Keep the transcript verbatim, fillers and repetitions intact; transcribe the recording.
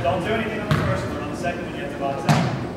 Don't do anything on the first one. On the second one, you have to box out.